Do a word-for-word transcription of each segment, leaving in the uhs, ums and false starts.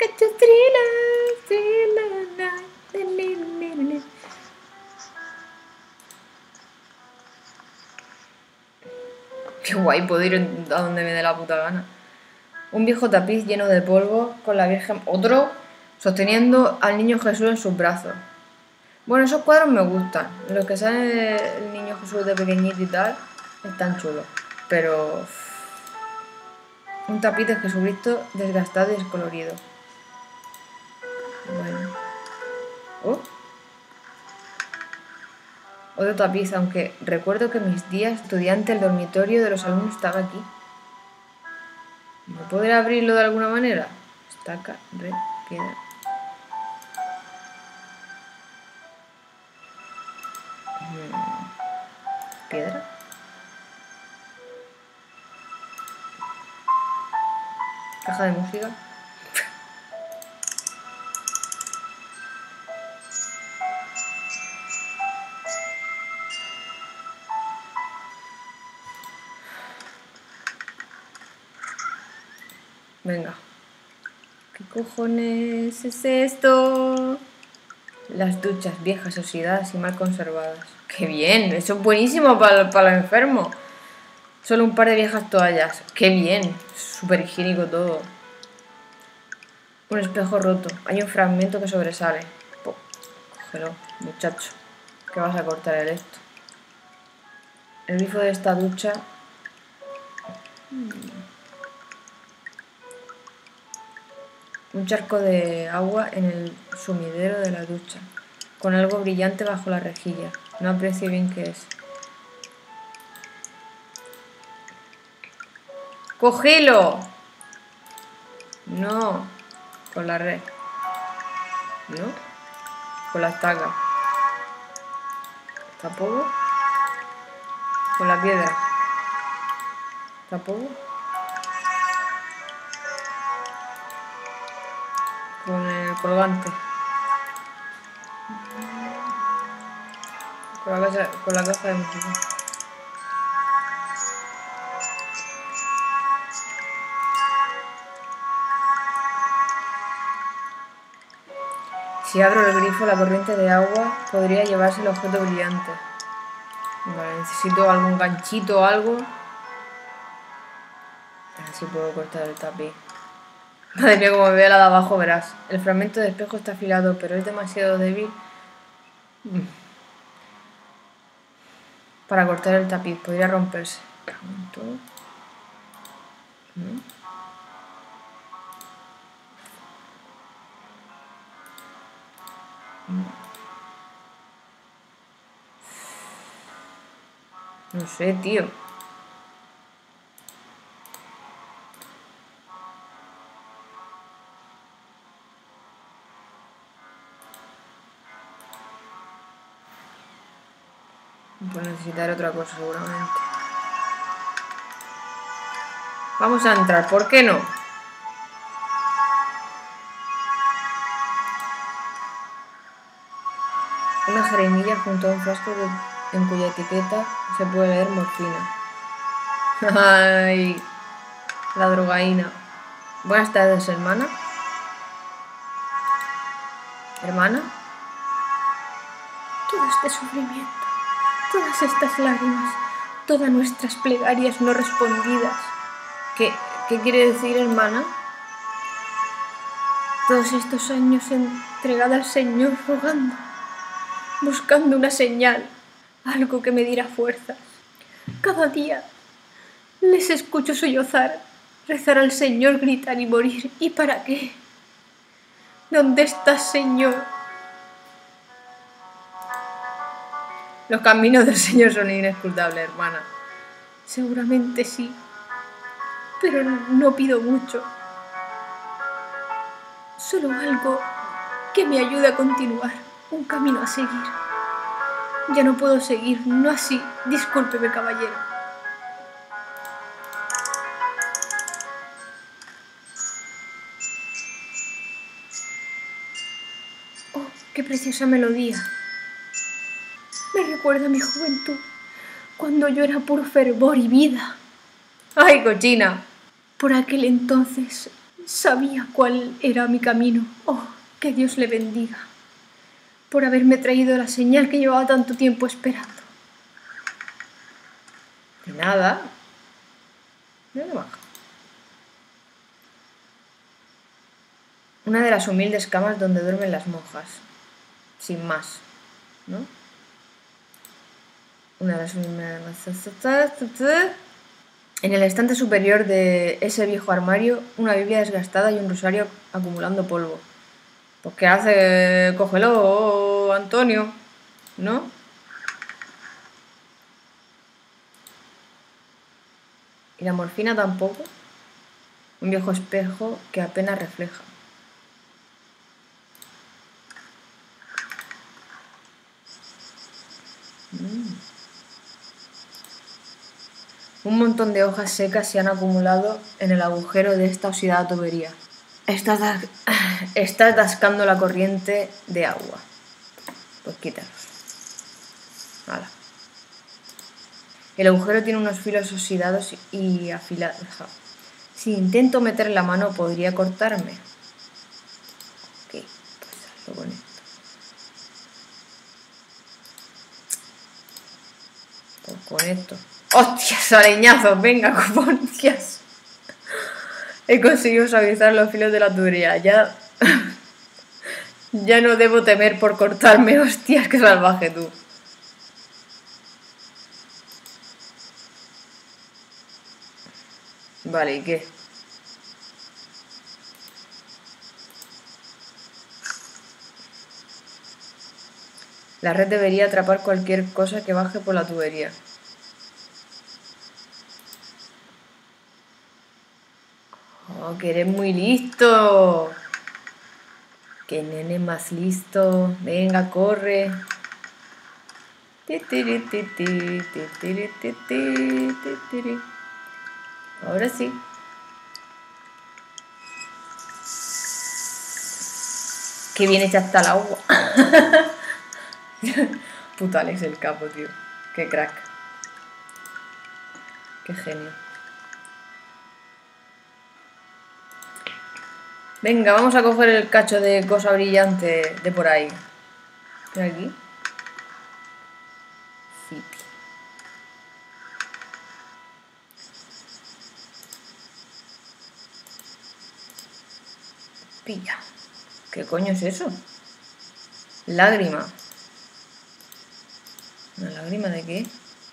Qué guay, puedo ir a donde me dé la puta gana. Un viejo tapiz lleno de polvo con la Virgen... Otro sosteniendo al niño Jesús en sus brazos. Bueno, esos cuadros me gustan. Los que sale el niño Jesús de pequeñito y tal están chulos. Pero... un tapiz de Jesucristo desgastado y descolorido. Bueno. Oh. Otro tapiz, aunque recuerdo que mis días estudiante el dormitorio de los alumnos estaba aquí. ¿No podré abrirlo de alguna manera? Estaca, red, piedra. ¿Piedra? Caja de música. Venga. ¿Qué cojones es esto? Las duchas viejas, oxidadas y mal conservadas. ¡Qué bien! Eso es buenísimo para, para los enfermos. Solo un par de viejas toallas. ¡Qué bien! Súper higiénico todo. Un espejo roto. Hay un fragmento que sobresale. Oh, cógelo, muchacho. Que vas a cortar el esto. El grifo de esta ducha... Un charco de agua en el sumidero de la ducha, con algo brillante bajo la rejilla. No aprecio bien qué es. ¡Cógelo! No. Con la red. ¿No? Con la estaca. ¿Tampoco? Con la piedra. ¿Tampoco? Con el colgante. Con la caja, con la caja de música. Si abro el grifo, la corriente de agua podría llevarse el objeto brillante. Vale, necesito algún ganchito o algo. Así puedo cortar el tapiz. Madre mía, como me vea la de abajo, verás. El fragmento de espejo está afilado, pero es demasiado débil para cortar el tapiz. Podría romperse. ¿No? No sé, tío. Pues necesitaré otra cosa seguramente. Vamos a entrar, ¿por qué no? Una jeringuilla junto a un frasco de, en cuya etiqueta se puede leer morfina. Ay, la drogaína. Buenas tardes, hermana. ¿Hermana? Todo este sufrimiento, todas estas lágrimas, todas nuestras plegarias no respondidas. ¿Qué, qué quiere decir, hermana? Todos estos años entregada al Señor, rogando, buscando una señal, algo que me diera fuerzas. Cada día les escucho sollozar, rezar al Señor, gritar y morir. ¿Y para qué? ¿Dónde estás, Señor? Los caminos del Señor son inescrutables, hermana. Seguramente sí, pero no pido mucho. Solo algo que me ayude a continuar, un camino a seguir. Ya no puedo seguir, no así. Discúlpeme, caballero. Oh, qué preciosa melodía. Me recuerda a mi juventud, cuando yo era puro fervor y vida. ¡Ay, cochina! Por aquel entonces Sabía cuál era mi camino. Oh, que Dios le bendiga por haberme traído la señal que llevaba tanto tiempo esperando. De nada. De nada. Una de las humildes camas donde duermen las monjas. Sin más, ¿no? Una de las humildes... En el estante superior de ese viejo armario, una Biblia desgastada y un rosario acumulando polvo. Pues ¿qué hace? Cógelo, Antonio, ¿no? Y la morfina tampoco. Un viejo espejo que apenas refleja. Mm. Un montón de hojas secas se han acumulado en el agujero de esta oxidada tubería. Estás, estás atascando la corriente de agua. Pues quítalos. Hala. El agujero tiene unos filos oxidados y afilados. Si intento meter la mano podría cortarme. Ok, pues hazlo con esto. Pues con esto. ¡Hostias, arañazos! Venga, hostias. He conseguido suavizar los filos de la tubería. Ya... ya no debo temer por cortarme. ¡Hostias, qué salvaje tú! Vale, ¿y qué? La red debería atrapar cualquier cosa que baje por la tubería. ¡Oh, que eres muy listo! ¡Qué nene más listo! Venga, corre. Ahora sí. Qué bien hecha está el agua. Puto Alex el capo, tío. Qué crack. Qué genio. Venga, vamos a coger el cacho de cosa brillante de por ahí. ¿De aquí? Sí. Pilla. ¿Qué coño es eso? Lágrima. ¿Una lágrima de qué?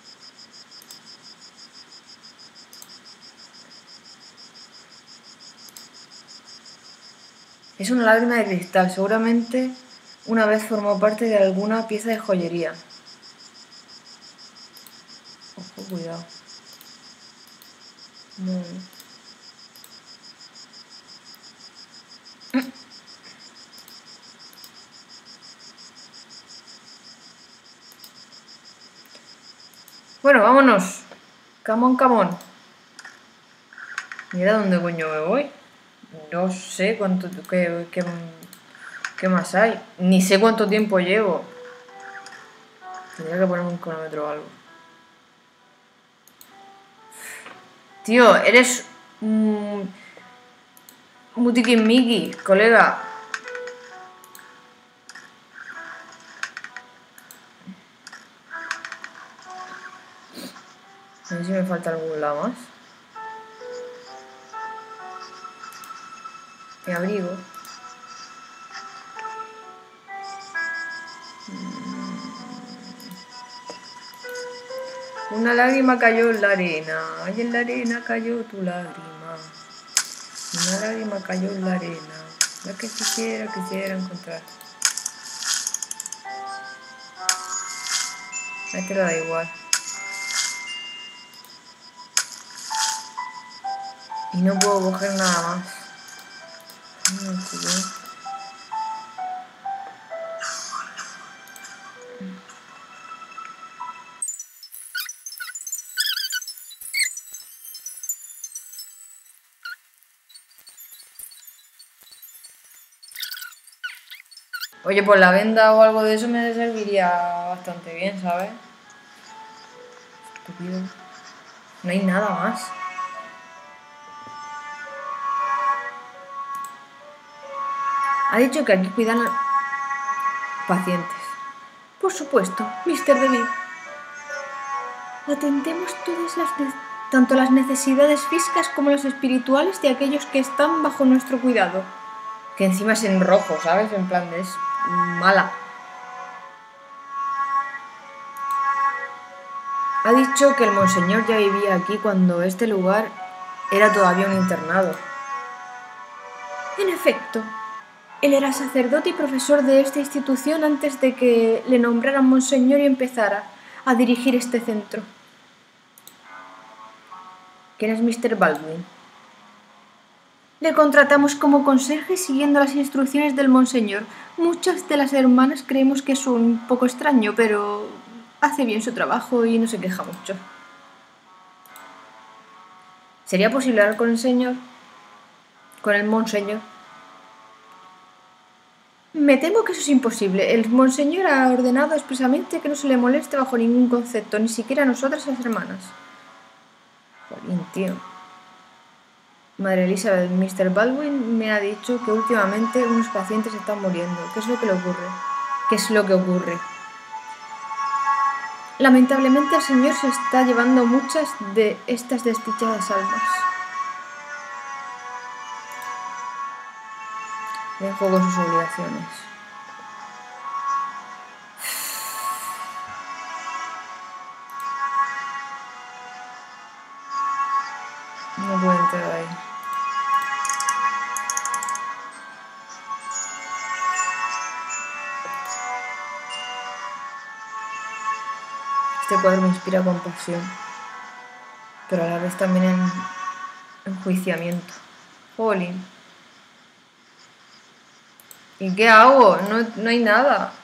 Es una lágrima de cristal. Seguramente una vez formó parte de alguna pieza de joyería. Ojo, cuidado. No. Bueno, vámonos. Come on, come on. Mira dónde coño me voy. No sé cuánto... Qué, qué, qué más hay. Ni sé cuánto tiempo llevo. Tendría que ponerme un cronómetro o algo. Tío, eres... Mm, Mutiquimiki, colega. A ver si me falta algún lado más. Me abrigo. Una lágrima cayó en la arena. Ay, en la arena cayó tu lágrima. Una lágrima cayó en la arena. La que quisiera, quisiera encontrar. A este le da igual. Y no puedo coger nada más. No, chico. Oye, pues la venda o algo de eso me serviría bastante bien, ¿sabes? Estúpido. No hay nada más. Ha dicho que aquí cuidan a pacientes. Por supuesto, mister DeVille. Atendemos todas las, tanto las necesidades físicas como las espirituales de aquellos que están bajo nuestro cuidado. Que encima es en rojo, ¿sabes? En plan, es mala. Ha dicho que el monseñor ya vivía aquí cuando este lugar era todavía un internado. En efecto, él era sacerdote y profesor de esta institución antes de que le nombraran monseñor y empezara a dirigir este centro. ¿Quién es mister Baldwin? Le contratamos como conserje siguiendo las instrucciones del monseñor. Muchas de las hermanas creemos que es un poco extraño, pero hace bien su trabajo y no se queja mucho. ¿Sería posible hablar con el señor? ¿Con el monseñor? Me temo que eso es imposible. El monseñor ha ordenado expresamente que no se le moleste bajo ningún concepto, ni siquiera a nosotras las hermanas. Jolín, tío. Madre Elizabeth, mister Baldwin me ha dicho que últimamente unos pacientes están muriendo. ¿Qué es lo que le ocurre? ¿Qué es lo que ocurre? Lamentablemente el Señor se está llevando muchas de estas desdichadas almas. Dejo con sus obligaciones. No puedo entrar ahí. Este cuadro me inspira compasión, pero a la vez también en enjuiciamiento. Jolín. ¿Y qué hago? No, no hay nada.